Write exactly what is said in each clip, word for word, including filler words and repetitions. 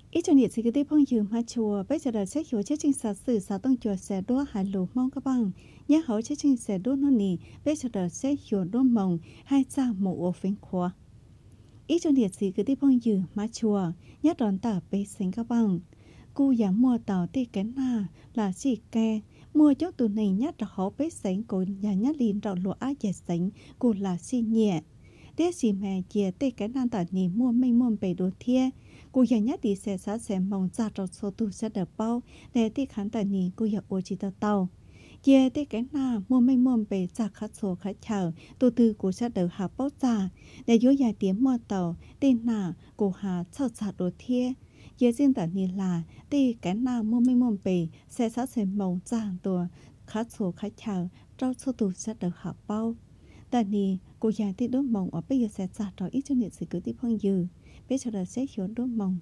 ít cho nhiệt thì cái tiếp phong dường mà chùa bây giờ là sẽ hiểu chế trình sản sử sản tông chùa sẽ đua hai lù mong các bằng nhớ hậu chế trình sẽ đua nó nỉ bây giờ là sẽ hiểu đua mong hai cha một ô phím khóa ít cho nhiệt thì cái tiếp phong dường mà chùa nhớ đón tả bê sinh các bằng cô giảm mua tàu tê cái na là gì ke mua cho tụi này nhát là họ bê sinh của nhà nhát liền trọ lụa á giải sinh cô là xi nhẹ để gì mẹ chia tê cái na tả nỉ mua mấy mua bể đồ thia cô giờ nhát đi xe sát xe mong ra trong số tu sẽ được bao để tí khán tại nì cô giờ ô chỉ tao tàu giờ tí cái na mua mấy mua bể ra khát số khát chờ tu tư cô sẽ được hạ bao ra để dối dài tiếng mua tàu tên na cô hạ chợ chặt đồ thia giờ riêng tại nì là tí cái na mua mấy mua bể xe sát xe mong ra đồ khát số khát chờ trong số tu sẽ được hạ bao tại nì cô giờ tí đốt mong ở bây giờ xe chặt rồi ít cho nhiệt sự cứ tí phong dư bây giờ là sẽ hiểu đốt mong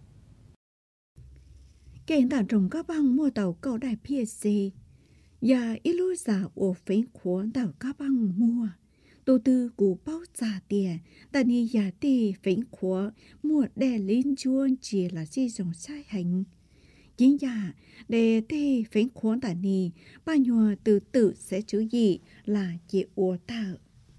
kể tả trồng các băng mua tàu cầu đại pê xê và ít lúc giả ở phía của tàu các băng mua đầu tư của bao trả tiền tại ni giả tì phía của mua đè lên chuông chỉ là gì dòng sai hành chính giả để tì phía của tại ni bao nhiêu từ từ sẽ chú ý là chỉ ủa tạo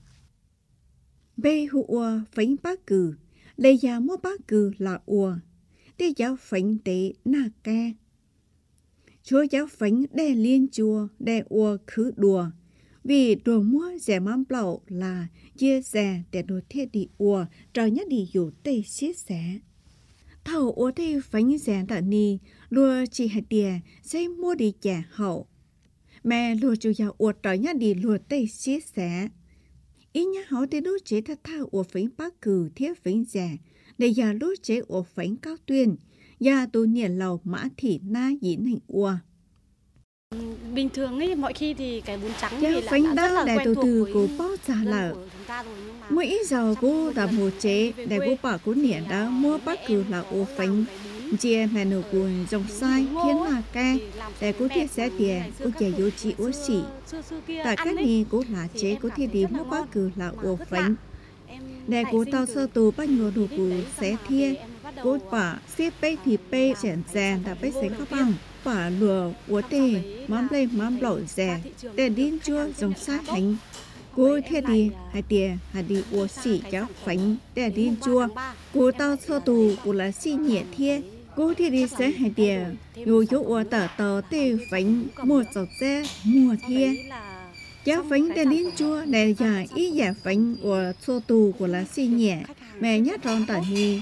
bê hùa phía bác cử lấy giá mua bác cử là ủa để giáo phánh tế nà ca chúa giáo phánh để liên chùa để ủa khứ đùa vì đùa mua rẻ mắm blau là chia rẻ để đồ thiết đi ủa trời nhất đi dù tê xiết rẻ thầu ủa tê phánh rẻ tạ ni lùa chỉ hạt tìa sẽ mua đi trả hậu mẹ lùa chủ giáo ủa trời nhất đi lùa tê xiết rẻ ý nhá họ tê đốt chế thắt thao ủa phánh bác cử thiết phánh rẻ để giờ lúc chế ổ phánh cao tuyên gia tu niệm lầu mã thị na diễn hình ua bình thường ấy mọi khi thì cái bún trắng thì là phánh đã để từ từ của bao già là mỗi ít giờ cô đã một chế để cô bảo cô niệm đã mua bác cử là ổ phánh chia mẹ nụ cuồng dòng sai khiến là ca để cô thiết sẽ tiền cô chạy vô chị ổ xỉ tại các này cô là chế cô thiết đi mua bác cử là ổ phánh để cô tao sơ tù bao nhiêu đồ cụ sẽ thia cô bà xếp bê thì bê chèn rèn đã bê xấy các bằng bà lùa ủa tê mắm lên mắm lẩu rè để điên chua dòng sát hành cô thiết đi hai tìa hai đi ủa xỉ cháu phánh để điên chua cô tao sơ tù cô là xỉ nhẹ thia cô thiết đi sẽ hai tìa ngồi chỗ ủa tờ tờ tê phánh mua sọc xe mua thia giáo phánh tên đến chua để giả ý giả phánh của xô tù của là xì nhẹ mẹ nhát tròn tả nhi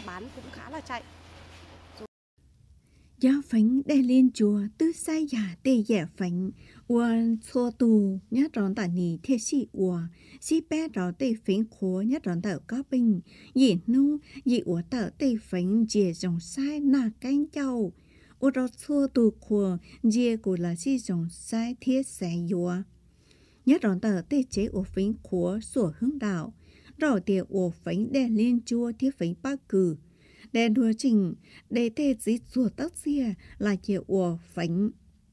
giáo phánh để lên chùa tư sai giả tê giả phánh của xô tù nhát tròn tả nhi thiết xì ủa xì bé đó tê phánh khố nhát tròn tả có bình dĩ nu dĩ ủa tả tê phánh dìa dòng sai nà cánh châu ủa đó xô tù khổ dìa của là xì dòng sai thiết xẻ dùa nhớ rõn tờ tê chế ổ phánh của sủa hướng đạo rõ tiề ổ phánh đè lên chua thiết phánh bác cử đè đùa trình để tê dĩ rùa tóc xìa là chế ổ phánh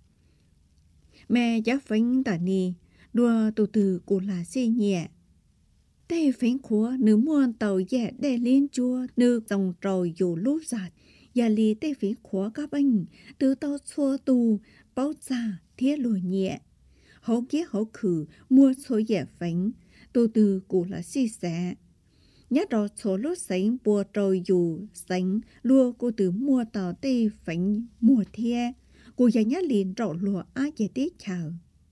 mẹ giá phánh tả nì đùa từ từ của là xì nhẹ tê phánh của nữ muôn tàu dẹ đè lên chua nữ dòng trồi dù lúc giặt và lì tê phánh của các anh từ tàu xua tù bao xa thiết lùa nhẹ hậu kia hậu khử mua số dẻ phánh từ từ cụ là xì xẻ nhát đó số lốt sánh bùa trồi dù sánh lùa cô từ mua tàu tê phánh mùa thia cô nhà nhát liền trọ lùa á giải tiết chào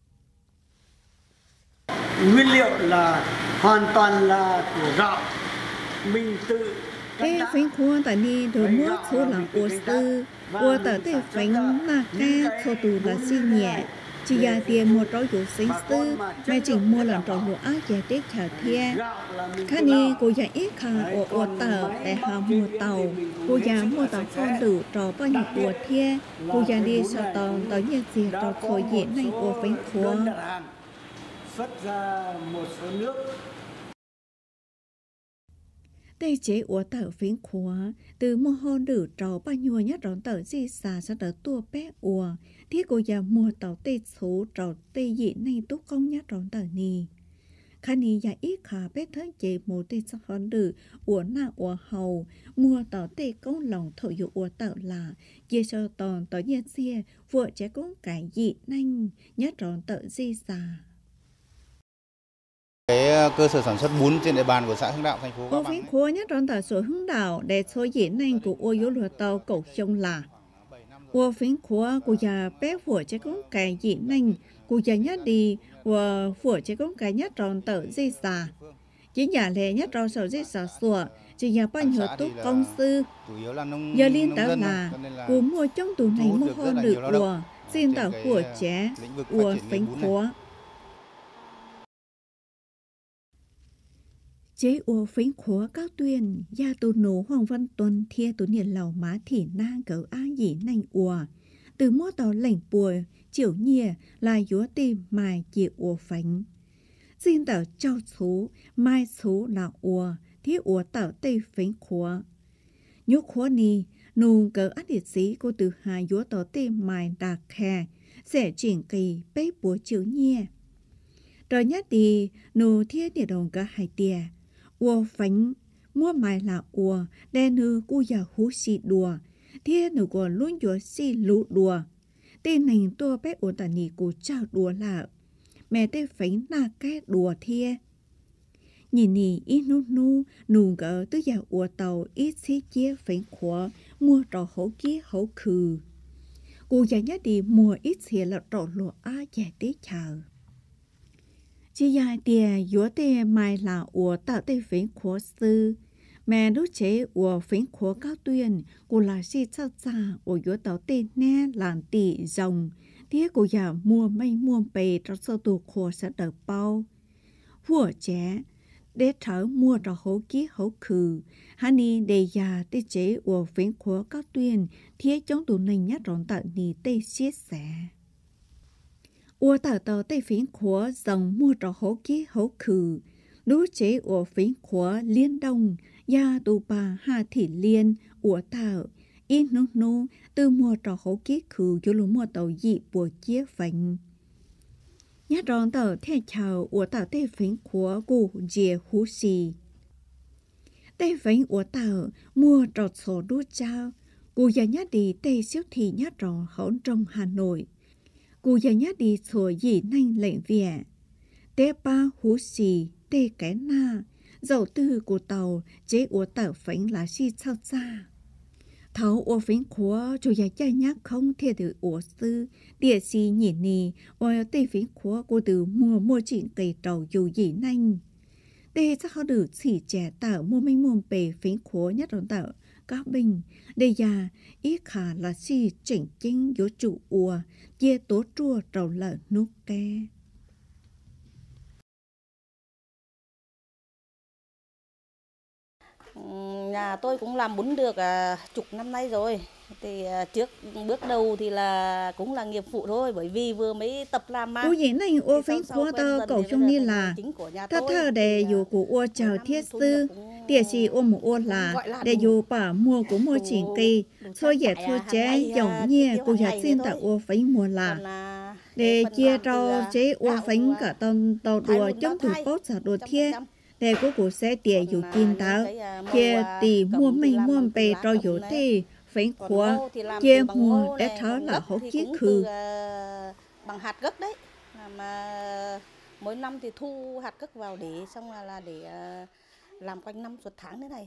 nguyên liệu là hoàn toàn là của gạo mình tự tê phánh khuôn tại ni đồ mua số làm ua sư ua tờ tê phánh là ca số tù là xì nhẹ chỉ là tiền một trâu chủ sinh sư mẹ chỉ mua làm trâu lúa ác giải tiết chở thia khá ni cô giải ít khá ở ở tàu để hà mua tàu cô giải mua tàu con tử trâu bao nhiêu của thia cô giải đi sau tàu tới nhiệt gì trâu khối diễn này của phánh khua xuất ra một số nước tê chế ủa tờ phiến khóa từ mô hô nữ trò bao nhiêu nhát rõn tờ di xà sau đó tua bé ủa thiết cô già mua tàu tê số trò tê dị này tốt công nhát rõn tờ nì khả ni ya ít khả bé thấy chế một tê sắc hòn đử ủa na ủa hầu mua tỏ tê công lòng thổi dụ ủa tạo là chia cho tòn tỏ nhiên xia vợ trẻ cũng cải dị nanh nhất tròn tợ di xà. Cái cơ sở sản xuất bún trên địa bàn của xã Hưng Đạo, thành phố Cao Bằng. Bằng. Khối nhất tròn tợ số Hưng Đạo để số dị nanh của ủa dụ lùa tàu cầu sông là ủa phiến khối của nhà bé vợ trẻ cũng cải dị nanh của nhà nhất đi và vợ trẻ cũng cải nhất tròn tợ di xà. Chỉ nhà lệ nhất tròn sầu di xà sủa chỉ nhà bao nhiêu tốt công sư giờ liên tảo là của mua trong tủ này mua hơn được của xin tảo của trẻ của phánh khóa chế của phánh khóa các tuyên gia tù nổ Hoàng Văn Tuần thia tù niệm lầu má thị nang cỡ á dĩ nành ủa từ mua tàu lệnh bùa chiều nhìa là dúa tìm mai chịu ủa phánh xin tảo trao số mai số là ủa thiết ủa tạo tây phánh khóa nhúc khóa ni nung cỡ át liệt sĩ cô từ hai dúa tỏ tê mài đạc khe sẽ chuyển kỳ bế búa chiếu nhẹ rồi nhất đi nụ thiết địa đồng cả hai tia ua phánh mua mài là ua đen hư cu già hú xì đùa thiết nụ của luôn dúa xì lụ đùa tên này tua bế ủa tà nì của trao đùa là mẹ tê phánh na cái đùa thia nhìn nì ít nu nu nụ gỡ tư già ủa tàu ít xí chia phánh khóa mua trò hấu kia hấu khừ cụ già nhất đi mua ít xìa là trò lụa á dài tế chờ chỉ dài tìa dũa tê mai là ủa tạo tê phánh khóa sư mẹ đứa chế ủa phánh khóa cao tuyên cụ là xì sao xa ủa dũa tạo tê nè làn tỉ rồng tiếc cụ già mua mây mua bề trong sâu tù khóa sẽ đợt bao vua trẻ để thở mua trò hấu ký hấu khừ hắn đi đề già tê chế của phiến khóa các tuyên thiết chống tù nành nhát rõn tạo nì tê xiết xẻ ua tạo tàu tê phiến khóa dòng mua trò hấu ký hấu khừ đú chế của phiến khóa liên đông gia tù bà hà thị liên ua tạo ít nô nô từ mua trò hấu ký khừ cho lũ mua tàu dị bùa chia phành nhát rõn tàu theo chào ua tạo tê phiến khóa của dìa hú xì tê phánh ủa tàu mua trọt sổ đu trao cụ già nhát đi tê xíu thì nhát trò hỗn trong Hà Nội cụ già nhát đi sổ dì nanh lệnh vỉa tê ba hú xì tê cái na dầu tư của tàu chế ủa tàu phánh là xì sao xa thấu ủa phánh khóa chủ già cha nhát không thiệt được ủa sư địa xì nhìn nì ủa tê phánh khóa của từ mua mua chỉnh cây trầu dù dì nanh để chắc họ được xỉ trẻ tạo mua mấy muôn bề phánh khóa nhất rõn tạo các bình để già ít khả là xỉ chỉnh chính dỗ trụ ua dê tố chua trầu lợn nút ke nhà tôi cũng làm bún được à, chục năm nay rồi thì à, trước bước đầu thì là cũng là nghiệp vụ thôi bởi vì vừa mới tập làm mà cô dĩ này ô phánh khóa tơ cầu trong như là ta thơ để dù của ô chào thiết sư địa chỉ ô một ô là để dù bà mua của mua chỉnh kỳ thôi dễ thu chế giống như của nhà xin tạo ô phánh mua là để chia cho chế ô phánh cả tàu tàu đùa chống từ bốt giả đùa thiết để cô cụ sẽ tìa dù tin táo kia tì mua mây mua bề cho dù tì phánh khóa kia mua để thở là hỗ chiếc khử bằng hạt gấc đấy mà mỗi năm thì thu hạt gấc vào để xong là là để làm quanh năm suốt tháng thế này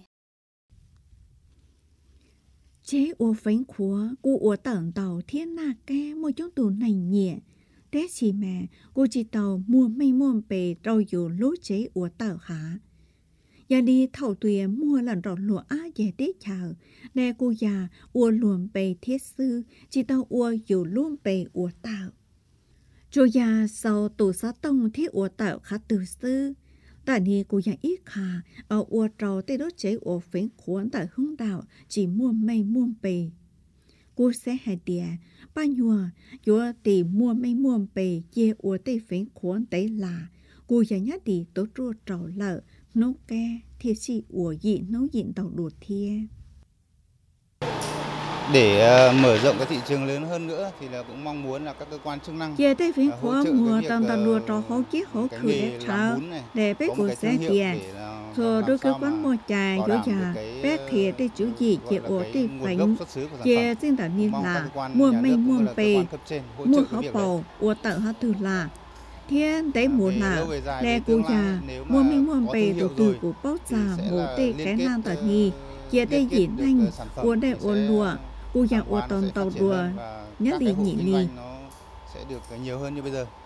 chế ô phánh khóa cụ ủa tởn tàu thiên na ke mua chỗ tù này nhẹ thế chỉ mẹ cô chỉ tàu mua mây mua bề trâu dù lúa chế ủa tàu hả gia đi thầu tùy mua lần rọt lụa á về tết chào nè cô già ủa luồn bề thiết sư chỉ tàu ủa dù luôn bề ủa tàu cho già sau tù xá tông thiết ủa tàu khá từ sư tại ni cô già ít khả ở ủa trâu tê đốt chế ủa phén khuẩn tại Hưng Đạo chỉ mua mây mua bề cô sẽ hại địa ba nhùa dùa tì mua mấy mua bề chia ủa tây phén khuẩn tây là cô già nhát đi tố chua trầu lợ nấu ke thiệt si ủa dị nấu dịn tàu đuột thia để uh, mở rộng cái thị trường lớn hơn nữa thì là cũng mong muốn là các cơ quan chức năng Giờ đây phiến uh, khóa mùa trong tàu lùa trò hỗ chiếc hỗ khử để trao để bé của xe tiền. Rồi đôi cơ quan mua trà dỗ già bé thì để chủ gì chỉ ổ thì phải giờ trên tàu niên là mua mây mua bề mua hảo bầu ổ tàu hảo từ là thiên đấy mùa là để cô già mua mây mua bề từ từ của bóc già mùa tê cái nam tàu nhi giờ đây diễn anh ổ đây ổ lùa ổ già ổ tàu tàu đùa nhất là nhị nhị sẽ được nhiều hơn như bây giờ.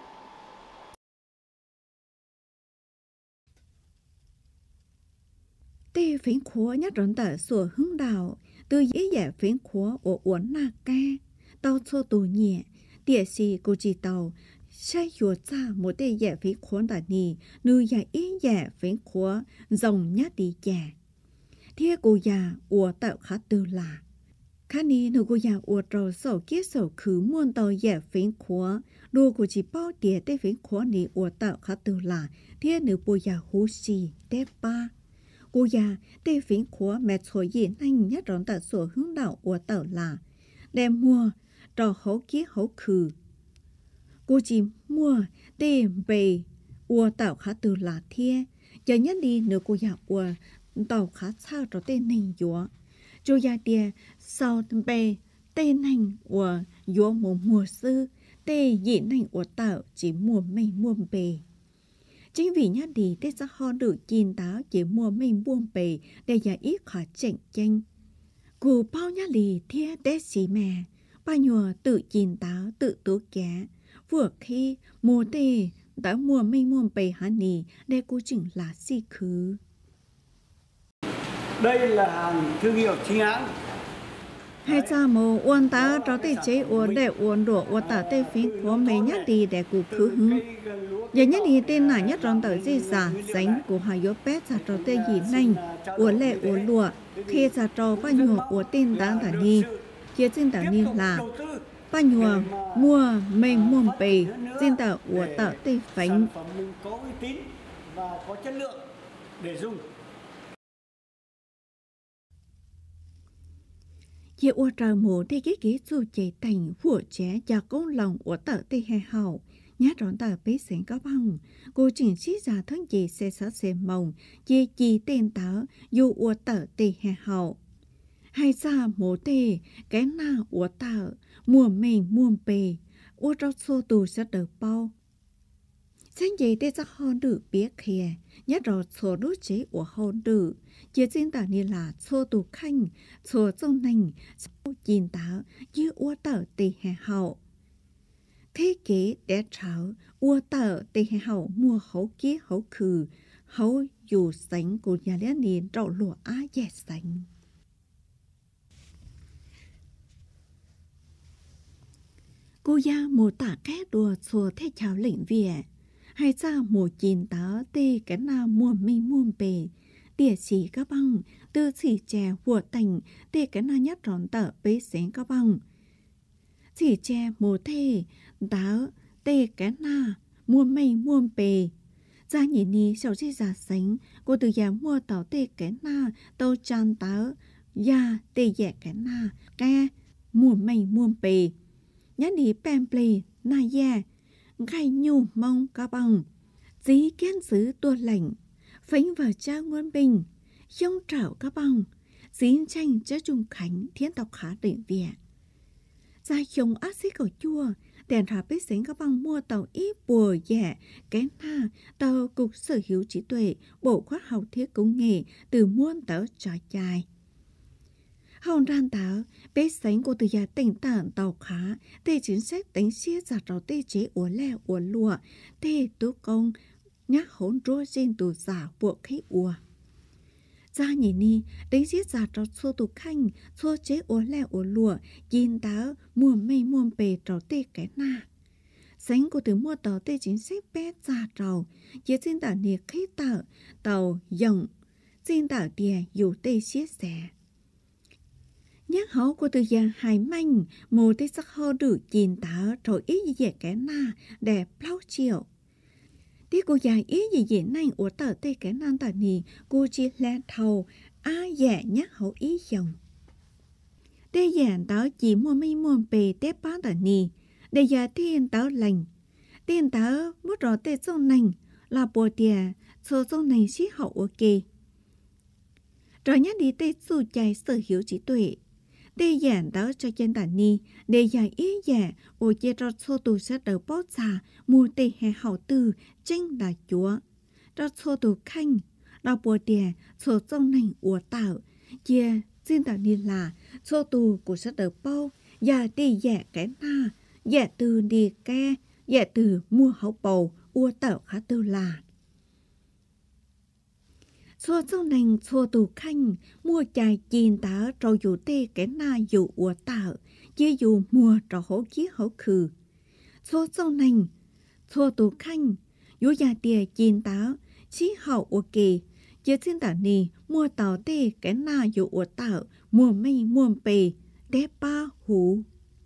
Tê phiến khóa nhất rộn tờ sủa hướng đạo từ dễ dẻ phiến khóa ở uốn nà ca tàu xô tù nhẹ địa sĩ cô chỉ tàu sai dùa ra một tê dẻ phiến khóa tà nì nữ dẻ ý dẻ phiến khóa dòng nhất đi dẻ thế cô già ủa tạo khá tư là khá nì nữ cô già ủa trầu sầu kiết sầu khứ muôn tàu dẻ phiến khóa đồ cô chỉ bao địa tê phiến khóa nì ủa tạo khá tư là thế nữ bố già hú xì tê ba cô già tê phiến khóa mẹ thôi gì nhanh nhất rộn tờ sổ hướng đạo của tờ là đem mua trò hấu kia hấu khử cô chỉ mua tê về ua tàu khá từ là thia giờ nhất đi nữa cô già ua tàu khá sao trò tên nành dúa chú già tia sau bề tê nành ua dúa mùa mùa sư tê dị nành ua tàu chỉ mua mây mua bề. Chính vì nhá đi tết ra ho được chín táo chỉ mua mình buông bề để giả ít khỏi cạnh tranh. Cụ bao nhá lì thia tết xí mẹ, bao nhùa tự chín táo tự tố cá. Vừa khi mua tê đã mua mình buông bề hả nì để cô chừng là xì khứ. Đây là hàng thương hiệu chính hãng. Hai cha mồ uốn tá cho tê chế uốn để uốn đổ uốn tả tê phiến của mẹ nhá đi để cụ khứ hứng. Giờ nhất đi tên là nhất trong tờ gì giả sánh của hai yếu bé giả trò tê gì nành ủa lệ ủa lụa khi giả trò bao nhiêu ủa tên đáng tả ni chia trên tả ni là bao nhiêu mua mình mua bề trên tờ ủa tờ tê phánh có uy tín và có chất lượng để dùng. Giờ ủa trò mồ tê cái ghế dù chế thành vụ chế cho công lòng ủa tờ tê hè hậu nhát rộn tờ bế xén có bằng cô chỉnh xí ra thân gì xe sở xe mông dê chi tên tớ dù ua tờ tê hè hậu hay xa mô tê cái na ua tờ mùa mình muôn bề ua trao xô tù sẽ đỡ bao xanh dây tê ra hôn đử biết khìa nhát rọt xô đốt chế ua hôn đử chia xin tờ như là xô tù khanh xô dông nành xô chín tớ như ua tờ tê hè hậu thế kế để trảo ua tờ tê hè hậu mua hấu kia hấu khử hấu dù sánh của nhà lẽ niên trậu lụa á dẹ sánh. Cô gia mô tả két đùa xùa thế chào lệnh vỉa hay ra mô chín tớ tê cái nào mua mi muôn bề địa chỉ các băng tư chỉ chè vua thành tê cái nào nhất rõn tờ bế xén các băng chỉ che mồ thê đáo tê cái na mua mây mua bề ra nhìn ní sau khi giả sánh cô từ nhà mua tàu tê cái na tàu tràn táo ya tê dẹ cái na ke mua mây mua bề nhá đi bèm plei na ya gai nhu mong cá bằng dí kiến giữ tua lạnh phánh vào cha nguồn bình không trảo cá bằng dí tranh cho trung khánh thiên tộc khá định viện ra dùng ác xí cầu chua đèn thả bích xánh các băng mua tàu ít bùa dẻ cái na tàu cục sở hữu trí tuệ bộ khoa học thiết công nghệ từ muôn tàu trò chai hồng ran táo bích xánh của từ nhà tỉnh tảng tàu khá tê chính sách đánh xía giả trò tê chế ủa lẹ ủa lụa tê tố công nhắc hỗn rô trên tù giả bộ khí ủa ra nhìn ni đánh giết giả trò xô tù khanh xô chế ủa lẹ ủa lụa nhìn táo mua mây mua bề trò tê cái na sánh của từ mua tàu tê chính sách bé giả trò dưới trên tàu nhiệt khí tàu tàu dòng trên tàu đìa dù tê xiết xẻ nhắc hấu của từ giang hải manh mô tê sắc hô đủ nhìn táo rồi ý gì vậy cái na đẹp lau chiều tí cô dài ý gì vậy này ủa tờ tê cái nan tờ nì cô chỉ lẹ thầu a dẹ nhắc hậu ý dòng để giản táo chỉ mua mấy mua bề tép bán tờ nì, để giả thiên táo lành. Tiền táo mất rõ tê sông nành là bồ tìa, số sông nành xí hậu ok. Rồi nhắc đi tê su chạy sở hữu trí tuệ. Để giản táo cho chân tả ni, để giải ý giả, ô chê rõ số tù sát đầu bó xa, mua tê hè hậu tư, tranh là chúa. Rõ số tù khanh, là bồ tìa, số sông nành ủa tạo, chê xin tả ni là số tù của sát đầu bó, giả tê giả cái na, giả từ đi ke, giả từ mua hậu bầu, ua tạo khá tư là. Số sông nành số tù khanh, mua chài chìn tá rồi dù tê cái na dù ua tạo, chê dù mua rồi hổ khí hổ khử. Số sông nành số tù khanh, dù giả tìa chìn tá, xí hậu ua kì, chê xin tả nì mua tàu tê cái na dù ua tạo, mua mây mua bề, đế ba hủ.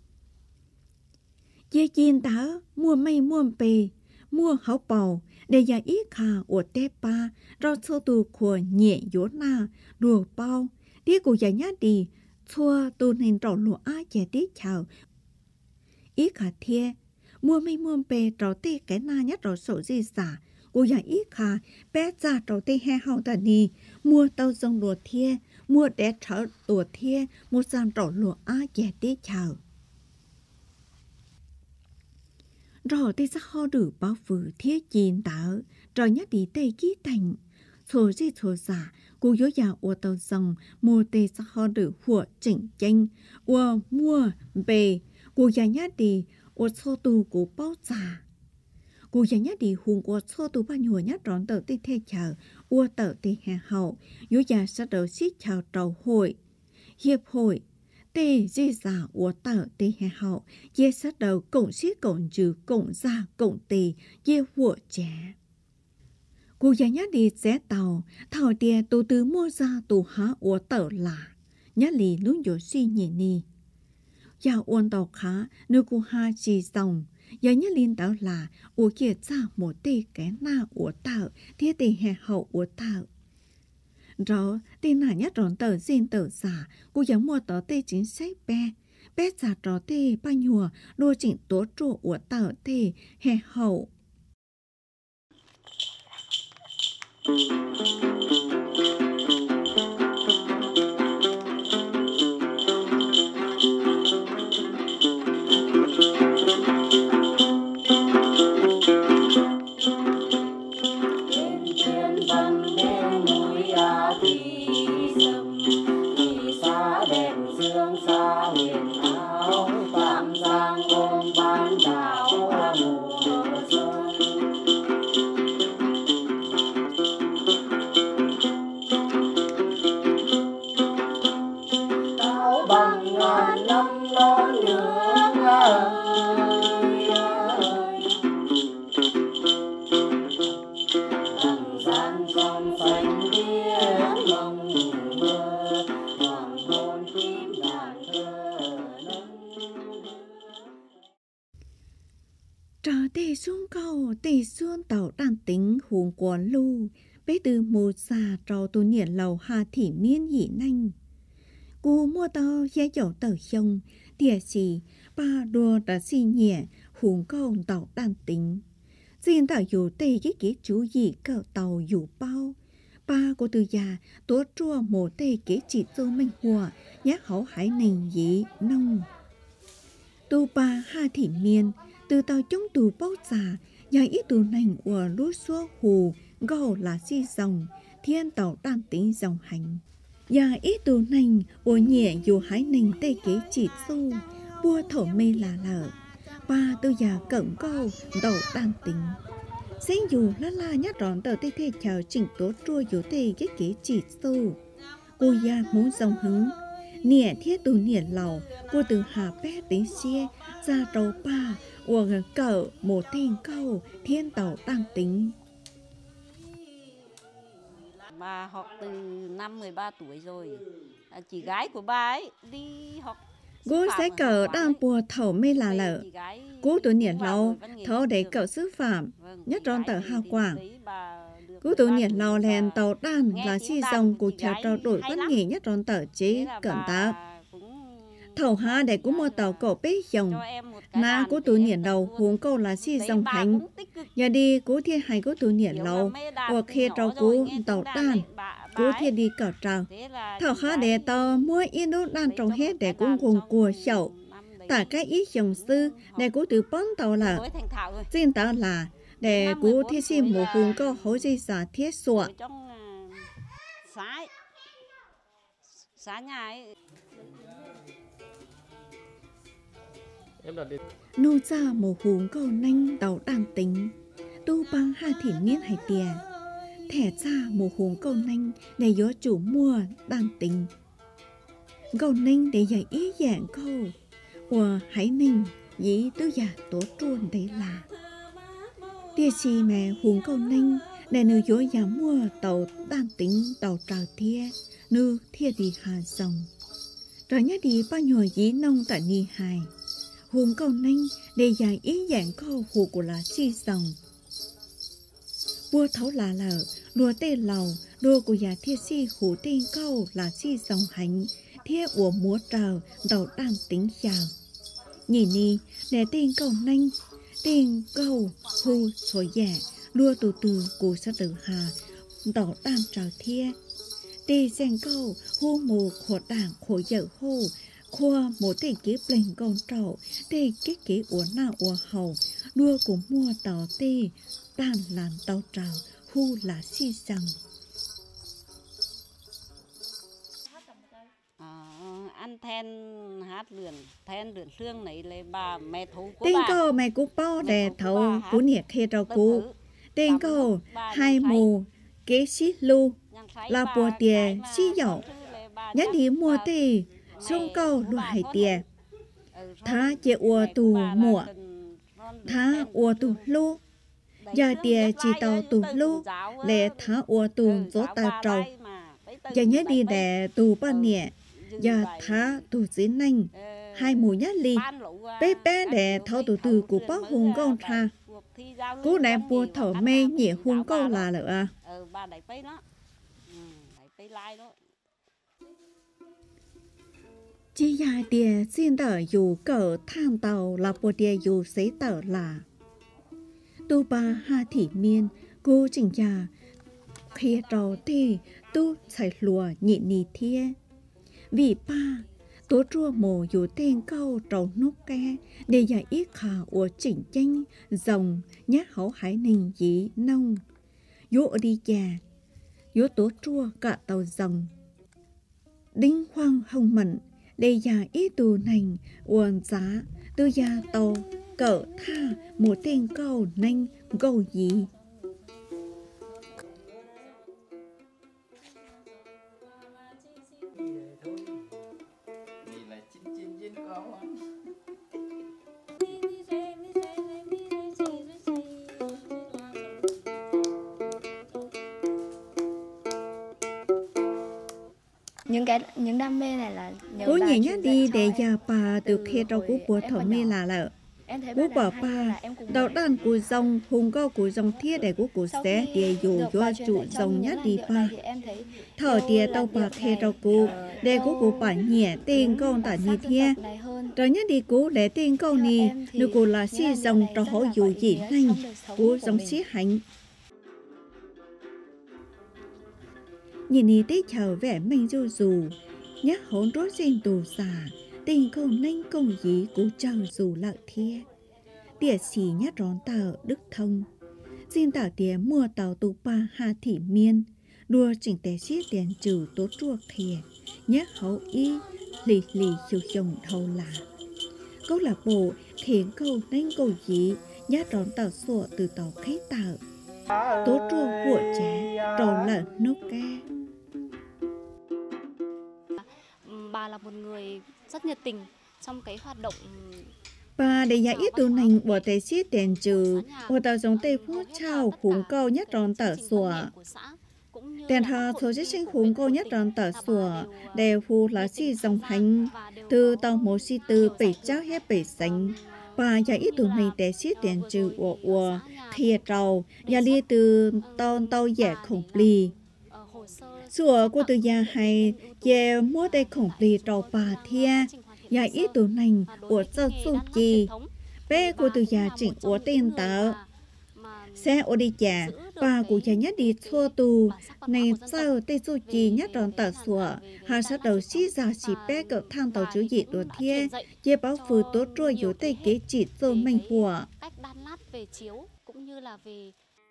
Chê chìn tá, mua mây mua bề, mua hậu bầu, để giả ý khả ủa tế ba, rồi số tù của nhẹ dỗ na, đùa bao, đi của giả nhát đi, xua tù nên trò lụa á chè tí chào. Ý khả thê, mua mây mua bề trò tê cái na nhát trò sổ di xả, của giả ý khả, bé ra trò tê he hậu tà nì, mua tàu dòng lụa thê, mua đế trở lụa thê, mua giam trò lụa á chè tí chào. Rồi tê sắc ho đủ bao phủ thiết chín táo, rồi nhắc đi tê ký thành. Số di số giả, cô dối giả ua tàu dòng, mua tê sắc ho đủ hùa chỉnh chênh, ua mua bề, cô giả nhắc đi ua số tù của bao giả. Cô giả nhắc đi hùng ua số tù bao nhùa nhắc rõn tàu tê thê chờ, ua tàu tê hè hậu, dối giả sát đầu xích chào trầu hội, hiệp hội. Tê dê giả ủa tạo tê hè hậu, dê sát đầu cộng xí cộng trừ cộng ra cộng tê, dê hụa trẻ. Cô giá nhá đi xé tàu, thảo tìa tù tư mua ra tù há ủa tạo là, nhá lì lúc dỗ suy nhỉ nì. Giá uôn tàu khá, nếu cô ha chỉ dòng, giá nhá linh tàu là, ủa kia ra một tê cái na ủa tạo, thế tê hè hậu ủa tạo. Rồi, tên nà nhát rõn tờ xin tờ giả, cô giống mua tờ tê chính sách bé. Bé giả trò tê ba nhùa, đô chỉnh tố trụ của tờ tê hè hậu. Trò tê xuống cầu, tê xuống tàu đàn tính huống quán lưu, bế từ một xa trò tù nhiệt lầu hà thị miên hỷ nanh. Cô mua tàu giá dầu tờ không, tìa xì, ba đùa đã xì nhẹ, huống cầu tàu đàn tính. Duyên tàu dù tê cái kế chú gì cờ tàu dù bao. Ba cô từ già, tố chua mồ tê kế chỉ dô minh hùa, nhát hấu hải nành dĩ nông. Tu ba hà thị miên, từ tàu chống tù bao giả, nhà ít tù nành của lúa xua hù, gầu là si dòng, thiên tàu đàn tính dòng hành. Nhà ít tù nành, của nhẹ dù hái nành tê kế chỉ xu, bua thổ mê là lở. Ba tư già cẩm gầu, tàu đàn tính. Xanh dù lá la nhát rõn tàu tê thê chào chỉnh tố trua dù tê kế kế chỉ xu. Cô ya muốn dòng hứng. Nẻ thiết tù nẻ lầu, cô từ hà bé đến xe, ra trâu ba, của cậu một tên câu, thiên tàu đang tính. Bà học từ năm mười ba tuổi rồi, chị gái của bà ấy đi học. Cô sẽ cờ đang bùa thầu mê là lợ. Cô tù nhiệt lâu, thấu để cậu sư phạm, nhất tròn tờ hào quảng. Cô tù nhiệt lâu lèn tàu đàn là si dòng của chờ trao đổi vấn nghề nhất tròn tờ chế cẩn tác. thầu ha để cũng mua tàu cổ bế dòng na của tụ niệm đầu huống câu là si dòng hành nhà đi của thiên hay của tụ niệm lâu hoặc khi trâu cú tàu đàn của thiên đi cờ trào thầu ha để tàu mua yên đốt đàn trồng hết để cũng cùng của sậu tại cái ý dòng sư để của từ bón tàu là riêng tàu là để của thiên si một huống câu hối di giả thiết sủa xã nhà ấy. Nu ra một huống câu nanh tàu đàn tính tu bằng hai thị miên hay tiền thẻ ra một huống câu nanh để gió chủ mua đàn tính câu nanh để dạy ý dạng câu của hãy ninh dĩ tư giả tố truôn đấy là tia chi mẹ huống câu nanh để nữ gió giả mua tàu đàn tính tàu trào thia nữ thia đi hà dòng rồi nhớ đi bao nhiêu dĩ nông tại ni hài huống câu nanh để giải ý dạng câu hù của là chi dòng vua thấu là lợ đùa tê lầu đùa của nhà thiết si hủ tên câu là chi dòng hành thiết của múa trào đầu đàn tính chào nhìn ni để tên câu nanh tên câu hù sổ dạ đùa từ từ của sa tử hà đầu đàn trào thiết tê sen câu hù mù khổ đảng khổ dở hù khoa một tên kế bình con trậu tê kế kế uốn nào uốn hầu đua của mua tàu tê đàn làn tàu trào hu là si rằng ăn then hát lượn then lượn xương này là bà mẹ thú của tên bà câu mẹ cúc bao để thấu cú nhiệt khê rau cú tên câu hai mù kế xí lu là bùa tiền xí dậu nhớ đi mua tê sông câu lúa hải tiề thá chế ua tù mùa thá ua tù lu giờ tiề chỉ tàu tù lu lệ thá ua tù gió tàu trầu giờ nhớ đi để tù ba nhẹ giờ thá tù dưới nanh hai mùa nhát ly bé bé để thâu tù từ của bác hùng con tha cú đẹp bùa thở mê nhẹ hùng câu là lợ à chỉ dài tiền xin tờ dù cỡ thang tàu là bộ tiền dù giấy tờ là tu ba ha thị miên cô chỉnh trà khi trò thì tu chạy lùa nhịn nì thia vì ba tố chua mồ dù tên câu trầu nút ke để giải ít khả của chỉnh tranh rồng nhát hấu hải ninh dĩ nông dỗ đi già dỗ tố chua cả tàu rồng đinh hoang hồng mận để già ý tù nành uồn giá tư gia tàu cỡ tha một tên câu nanh câu gì những cái những đam mê này là cố nhỉ nhá đi để già bà từ khi trâu cú của thẩm mê là lợ cú bỏ ba đầu đàn của dòng hùng câu của dòng thiết để cú của xé để dù cho chủ dòng nhá đi ba thở tiền tàu bạc khi trâu cú để cú của bản nhẹ tiền con tại nhị thiết rồi nhá đi cú để tiền con nì nếu cú là si dòng trâu hổ dù gì nhanh cú dòng xí hạnh nhìn đi tới chờ vẻ mình dù dù nhắc hỗn rốt trên tù xà tình không nhanh công dí cú chờ dù lợi thia tỉa xì nhát rón tờ đức thông xin tảo tỉa mua tàu tù ba hà thị miên đua chỉnh tế xiết tiền trừ tố chuộc thìa nhắc hấu y lì lì chiều chồng thâu là câu lạc bộ thiến câu nhanh câu dí nhát rón tàu sủa từ tàu khách tàu tố chuộc của trẻ trầu lợn nốt ke. Bà là một người rất nhiệt tình trong cái hoạt động. Bà để giải ít tù nành bỏ tế xiết tiền trừ của tàu giống tây phút trao khủng câu nhất rón tờ sủa tiền thờ số chức sinh khủng câu nhất rón tờ sủa đều phù là si dòng hành từ tàu một si từ bảy cháu hết bảy sánh bà giải ít tù nành tế xiết tiền trừ ủa ủa thiệt trầu và li từ tàu tàu dẻ khủng bì sủa của từ nhà hay về mua đây khổng lì trầu bà thia Dạ ý tù nành của sơ su chi. Bé của từ già chỉnh của tên tớ. Xe ô đi chả, và của nhà nhất đi xua tù. Này sao tê su chi nhất tròn tờ sủa. Hà sát đầu xí giả xí bé cậu thang tàu chữ dị đồ thia. Dê báo phù tốt trôi dấu tê kế chỉ dô mình hùa. Cách đan lát về chiếu cũng như là về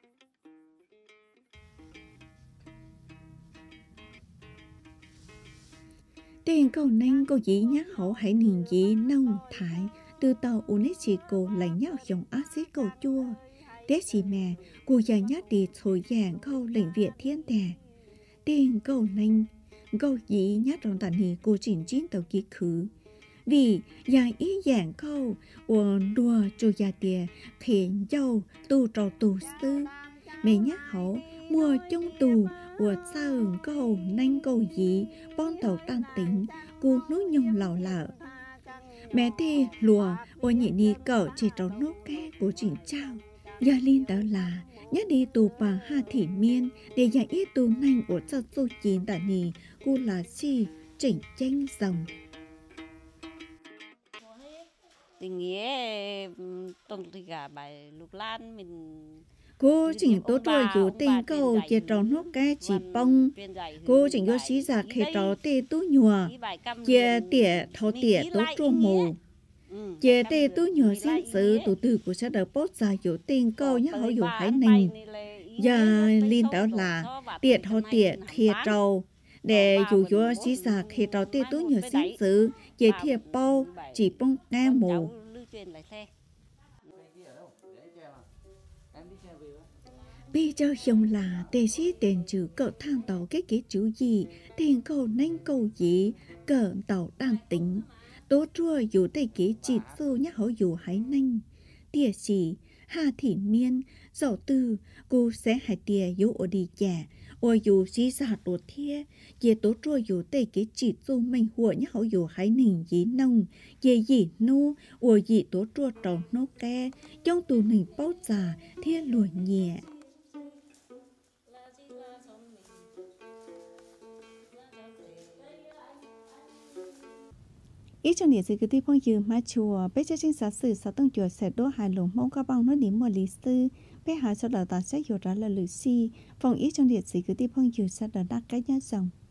Tên câu nanh câu dĩ nhắc hậu hãy niềm dĩ nông thải từ tàu UNESCO lại nhau dòng ác xí cầu chua. Tế xì mẹ, cụ già nhắc đi thổi giảng câu lệnh viện thiên tè. Tên câu nanh, câu dĩ nhắc trong tàn hì cô chỉnh chín tàu ký khứ. Vì già ý giảng câu, uổng đùa cho già tìa khiến dâu tu trò tù sư. Mẹ nhắc hậu, mua trong tù, của sao câu nanh câu dĩ, bon tàu tan tính, cô núi nhung lào lợ. Mẹ tê lùa, ô nhị đi cậu chỉ trò nốt cái của chỉnh trao. Gia linh đó là, nhắc đi tù bà hà thị miên, để giải ít tù nanh của sao su chín tả nì, cô là si chỉnh tranh dòng. Tình nghĩa tổng thì cả bài Lục Lan mình Cô chỉnh tố trôi dù tình câu chia trò nốt cái chỉ bông. Cô chỉnh vô xí giả khế trò tê tú nhùa. Chia tỉa thấu tỉa tố trô mù. Chia tê tú nhùa xin sự tụ từ của xã đờ bốt giả dù tình câu nhá hậu dù hãy nình. Giờ liên đó là tỉa thấu tỉa khế trò. Để dù vô xí giả khế trò tê tú nhùa xin sự. Chia thiệp bao chỉ bông nghe mù. Bây giờ dùng là tê sĩ tên chữ cậu thang tàu cái kế chữ gì, tên câu nanh câu gì, cậu tàu đang tính. Tố chua dù tê kế chỉ sư nhắc hậu dù hãy nanh. Tìa xì, hà thị miên, dạo tư, cô sẽ hãy tìa dù ở đi chả, ôi dù xí giả đồ thia, dê tố chua dù tê kế chỉ sư mình hùa nhắc hậu dù hãy nình dí nông, dê dì nu, ôi dì tố chua trò nô ke, trong tù nình bao giả, thia lùa nhẹ. Ý trong địa chỉ cứ tiếp phong dư mà chùa bé cho chính xã sự xã tông chùa sẽ đỗ hài lồng mong các bang nói điểm một lý sư bé hài sau đó ta sẽ hiểu ra là lử si phòng ý trong địa chỉ cứ tiếp phong dư sẽ đỡ đắc cái nhớ dòng